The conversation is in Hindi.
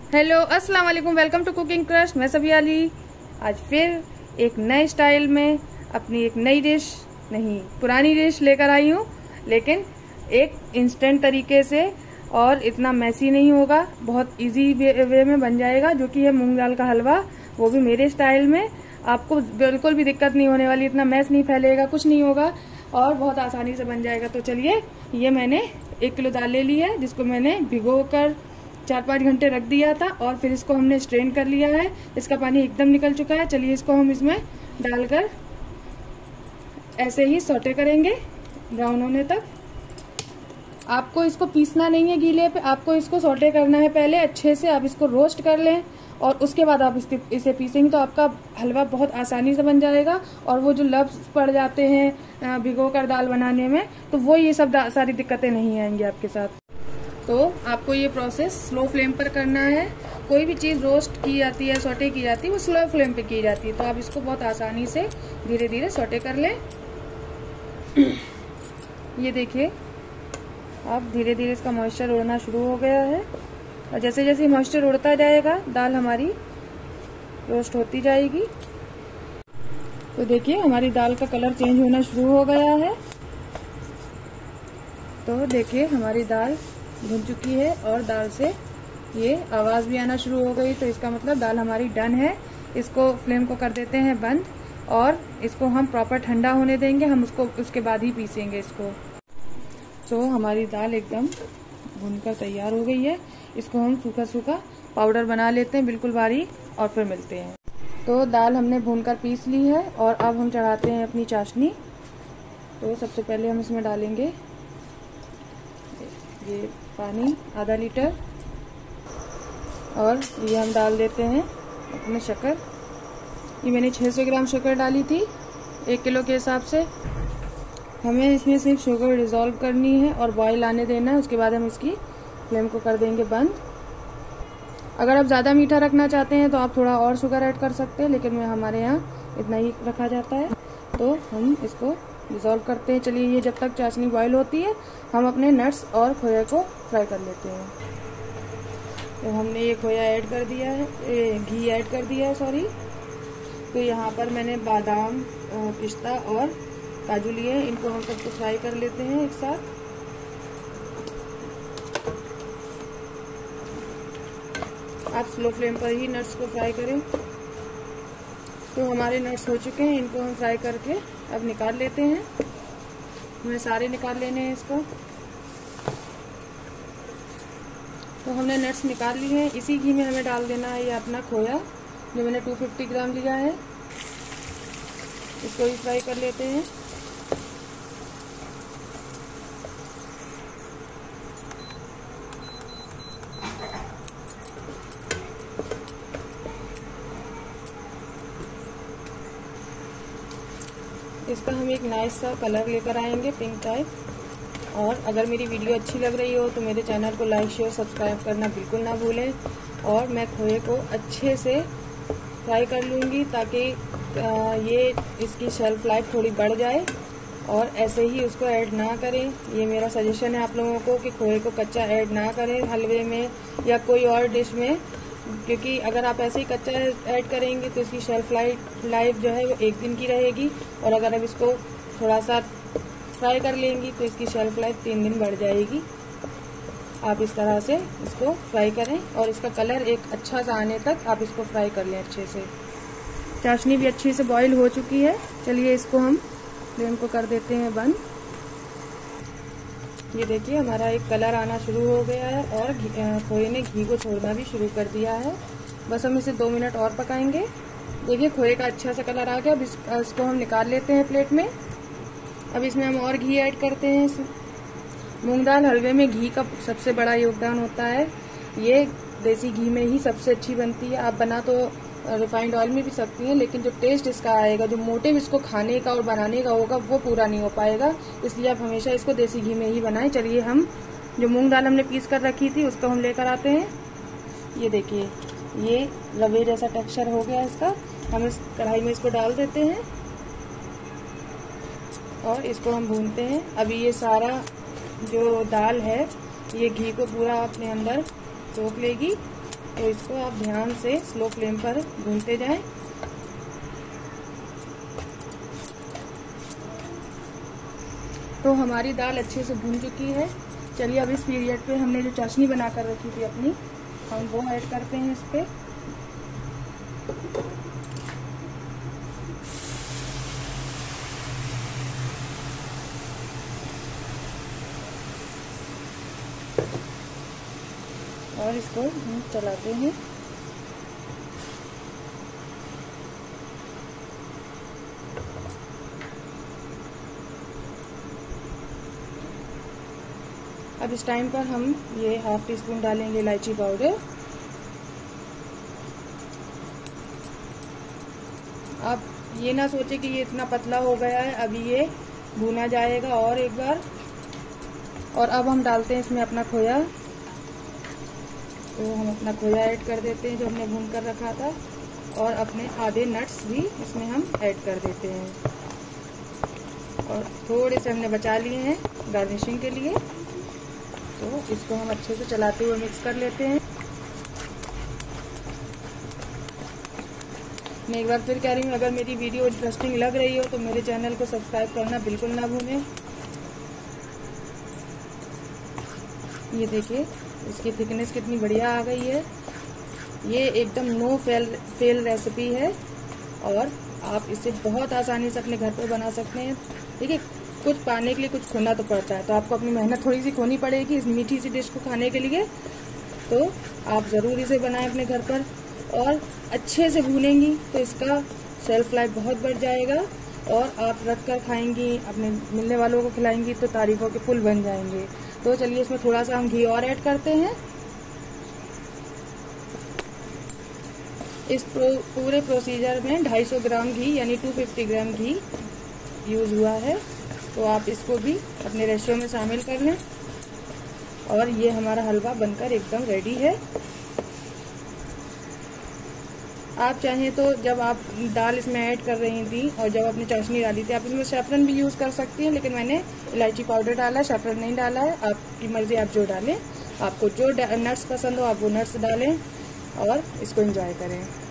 हेलो अस्सलाम वालेकुम, वेलकम टू कुकिंग क्रश। मैं सबियाली आज फिर एक नए स्टाइल में अपनी एक नई डिश, नहीं पुरानी डिश लेकर आई हूँ, लेकिन एक इंस्टेंट तरीके से और इतना मैसी नहीं होगा, बहुत इजी वे में बन जाएगा, जो कि है मूंग दाल का हलवा, वो भी मेरे स्टाइल में। आपको बिल्कुल भी दिक्कत नहीं होने वाली, इतना मैस नहीं फैलेगा, कुछ नहीं होगा और बहुत आसानी से बन जाएगा। तो चलिए, ये मैंने 1 किलो दाल ले ली है, जिसको मैंने भिगोकर 4-5 घंटे रख दिया था और फिर इसको हमने स्ट्रेन कर लिया है। इसका पानी एकदम निकल चुका है। चलिए इसको हम इसमें डालकर ऐसे ही सौटे करेंगे ब्राउन होने तक। आपको इसको पीसना नहीं है गीले पे, आपको इसको सौटे करना है पहले अच्छे से। आप इसको रोस्ट कर लें और उसके बाद आप इसे पीसेंगे तो आपका हलवा बहुत आसानी से बन जाएगा। और वो जो लब्स पड़ जाते हैं भिगोकर दाल बनाने में, तो वो ये सब सारी दिक्कतें नहीं आएंगी आपके साथ। तो आपको ये प्रोसेस स्लो फ्लेम पर करना है। कोई भी चीज़ रोस्ट की जाती है, सौटे की जाती है, वो स्लो फ्लेम पे की जाती है। तो आप इसको बहुत आसानी से धीरे धीरे सौटे कर लें। ये देखिए, अब धीरे धीरे इसका मॉइस्चर उड़ना शुरू हो गया है और जैसे जैसे मॉइस्चर उड़ता जाएगा दाल हमारी रोस्ट होती जाएगी। तो देखिए, हमारी दाल का कलर चेंज होना शुरू हो गया है। तो देखिए, हमारी दाल भुन चुकी है और दाल से ये आवाज भी आना शुरू हो गई। तो इसका मतलब दाल हमारी डन है। इसको फ्लेम को कर देते हैं बंद और इसको हम प्रॉपर ठंडा होने देंगे। हम उसके बाद ही पीसेंगे इसको। तो हमारी दाल एकदम भुनकर तैयार हो गई है। इसको हम सूखा सूखा पाउडर बना लेते हैं, बिल्कुल बारीक, और फिर मिलते हैं। तो दाल हमने भूनकर पीस ली है और अब हम चढ़ाते हैं अपनी चाशनी। तो सबसे पहले हम इसमें डालेंगे ये पानी आधा लीटर और ये हम डाल देते हैं अपने शक्कर। ये मैंने 600 ग्राम शक्कर डाली थी 1 किलो के हिसाब से। हमें इसमें सिर्फ शुगर डिज़ोल्व करनी है और बॉईल आने देना है। उसके बाद हम इसकी फ्लेम को कर देंगे बंद। अगर आप ज़्यादा मीठा रखना चाहते हैं तो आप थोड़ा और शुगर ऐड कर सकते हैं, लेकिन हमारे यहाँ इतना ही रखा जाता है। तो हम इसको डिज़ोल्व करते हैं। चलिए, ये जब तक चाशनी बॉईल होती है हम अपने नट्स और खोया को फ्राई कर लेते हैं। तो हमने ये खोया ऐड कर दिया है, घी ऐड कर दिया है, सॉरी। तो यहाँ पर मैंने बादाम, पिस्ता और काजू लिए हैं। इनको हम सबको फ्राई कर लेते हैं एक साथ। आप स्लो फ्लेम पर ही नट्स को फ्राई करें। तो हमारे नट्स हो चुके हैं, इनको हम फ्राई करके अब निकाल लेते हैं। हमें सारे निकाल लेने हैं इसको। तो हमने नट्स निकाल लिए हैं। इसी घी में हमें डाल देना है ये अपना खोया, जो मैंने 250 ग्राम लिया है। इसको भी फ्राई कर लेते हैं। इसका हम एक नाइस सा कलर लेकर आएंगे, पिंक टाइप। और अगर मेरी वीडियो अच्छी लग रही हो तो मेरे चैनल को लाइक, शेयर, सब्सक्राइब करना बिल्कुल ना भूलें। और मैं खोए को अच्छे से फ्राई कर लूँगी ताकि ये इसकी शेल्फ लाइफ थोड़ी बढ़ जाए। और ऐसे ही उसको ऐड ना करें। ये मेरा सजेशन है आप लोगों को कि खोए को कच्चा ऐड ना करें हलवे में या कोई और डिश में, क्योंकि अगर आप ऐसे ही कच्चा ऐड करेंगे तो इसकी शेल्फ लाइफ जो है वो 1 दिन की रहेगी। और अगर आप इसको थोड़ा सा फ्राई कर लेंगी तो इसकी शेल्फ लाइफ 3 दिन बढ़ जाएगी। आप इस तरह से इसको फ्राई करें और इसका कलर एक अच्छा सा आने तक आप इसको फ्राई कर लें अच्छे से। चाशनी भी अच्छी से बॉईल हो चुकी है। चलिए, इसको हम फ्लेम को कर देते हैं बंद। ये देखिए, हमारा एक कलर आना शुरू हो गया है और खोए ने घी को छोड़ना भी शुरू कर दिया है। बस हम इसे 2 मिनट और पकाएंगे। देखिए, खोए का अच्छा सा कलर आ गया। अब इसको हम निकाल लेते हैं प्लेट में। अब इसमें हम और घी ऐड करते हैं। मूंग दाल हलवे में घी का सबसे बड़ा योगदान होता है। ये देसी घी में ही सबसे अच्छी बनती है। आप बना तो रिफाइंड ऑयल में भी सकती हैं, लेकिन जो टेस्ट इसका आएगा, जो मोटिव इसको खाने का और बनाने का होगा, वो पूरा नहीं हो पाएगा। इसलिए आप हमेशा इसको देसी घी में ही बनाएं। चलिए, हम जो मूंग दाल हमने पीस कर रखी थी उसको हम लेकर आते हैं। ये देखिए, ये रवे जैसा टेक्सचर हो गया इसका। हम इस कढ़ाई में इसको डाल देते हैं और इसको हम भूनते हैं। अभी ये सारा जो दाल है ये घी को पूरा अपने अंदर सोख लेगी तो इसको आप ध्यान से स्लो फ्लेम पर भूनते जाएं। तो हमारी दाल अच्छे से भून चुकी है। चलिए अब इस पीरियड पे हमने जो चाशनी बनाकर रखी थी अपनी, हम वो ऐड करते हैं इस पे। और इसको हम चलाते हैं। अब इस टाइम पर हम ये 1/2 टीस्पून डालेंगे इलायची पाउडर। आप ये ना सोचे कि ये इतना पतला हो गया है, अभी ये भुना जाएगा और एक बार। और अब हम डालते हैं इसमें अपना खोया। तो हम अपना खोया ऐड कर देते हैं जो हमने भून कर रखा था, और अपने आधे नट्स भी इसमें हम ऐड कर देते हैं। और थोड़े से हमने बचा लिए हैं गार्निशिंग के लिए, तो इसको हम अच्छे से चलाते हुए मिक्स कर लेते हैं। मैं एक बार फिर कह रही हूँ, अगर मेरी वीडियो इंटरेस्टिंग लग रही हो तो मेरे चैनल को सब्सक्राइब करना बिल्कुल ना भूलें। ये देखिए इसकी थिकनेस कितनी बढ़िया आ गई है। ये एकदम नो फेल रेसिपी है और आप इसे बहुत आसानी से अपने घर पर बना सकते हैं। ठीक है, कुछ पाने के लिए कुछ खोना तो पड़ता है, तो आपको अपनी मेहनत थोड़ी सी खोनी पड़ेगी इस मीठी सी डिश को खाने के लिए। तो आप ज़रूर इसे बनाएं अपने घर पर, और अच्छे से भूनेंगी तो इसका शेल्फ लाइफ बहुत बढ़ जाएगा, और आप रख कर खाएंगी, अपने मिलने वालों को खिलाएंगी तो तारीफों के पुल बन जाएंगे। तो चलिए इसमें थोड़ा सा हम घी और ऐड करते हैं। इस पूरे प्रोसीजर में 250 ग्राम घी यानी 250 ग्राम घी यूज हुआ है। तो आप इसको भी अपने रेशियो में शामिल कर लें, और ये हमारा हलवा बनकर एकदम रेडी है। आप चाहें तो जब आप दाल इसमें ऐड कर रही थी और जब आपने चाशनी डाली थी, आप इसमें सैफरन भी यूज़ कर सकती हैं, लेकिन मैंने इलायची पाउडर डाला है, सैफरन नहीं डाला है। आपकी मर्जी, आप जो डालें, आपको जो नट्स पसंद हो आप वो नट्स डालें और इसको एंजॉय करें।